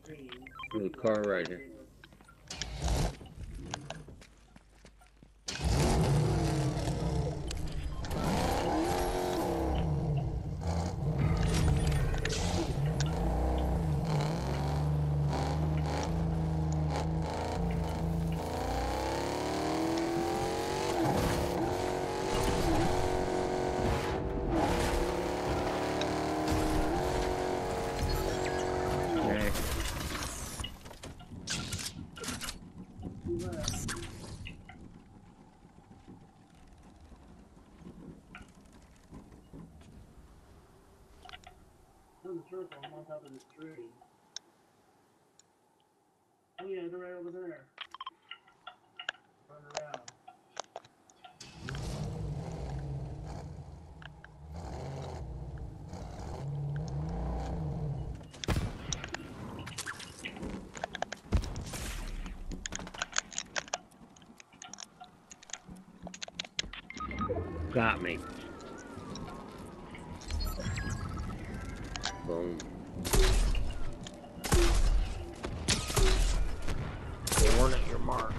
There's a car right here. The circle, I'm on top of this tree. Oh yeah, they're right over there. Run around. Got me. Boom. They weren't at your mark.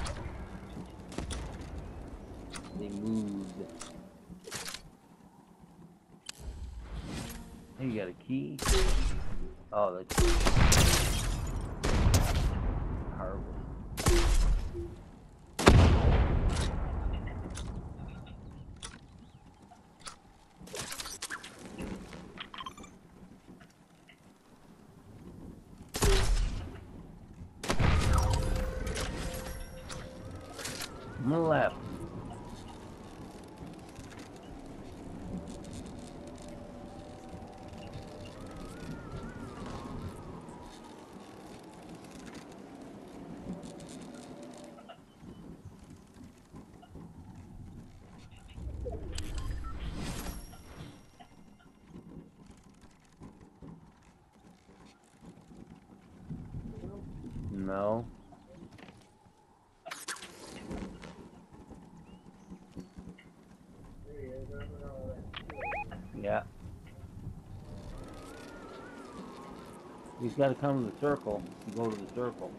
They moved. Hey, you got a key? Oh, that's harvest. On the left. No. Yeah. He's got to come to the circle to go to the circle.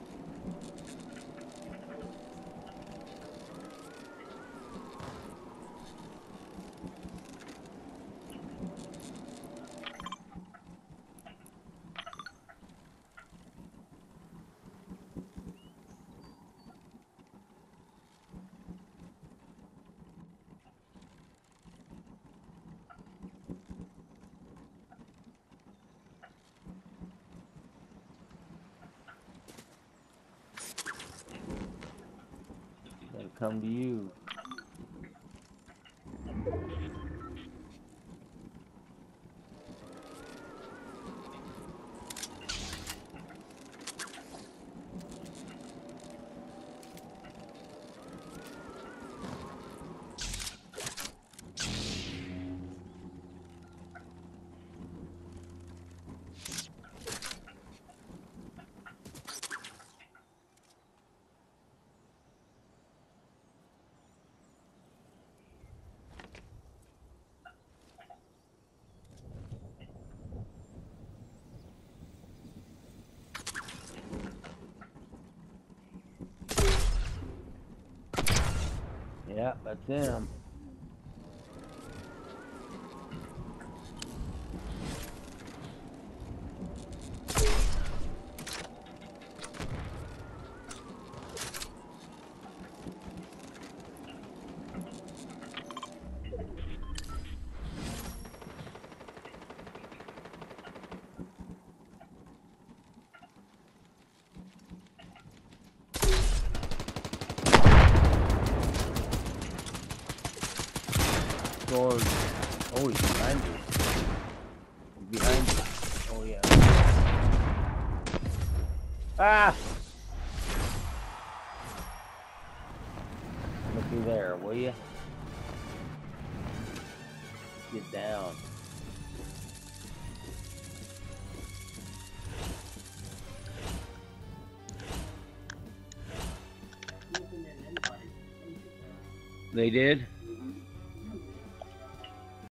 Gotta come to you. Yeah, that's him. Sword. Oh, he's behind you. He's behind you. Oh, yeah. Ah! Looky there, will you? Get down. They did?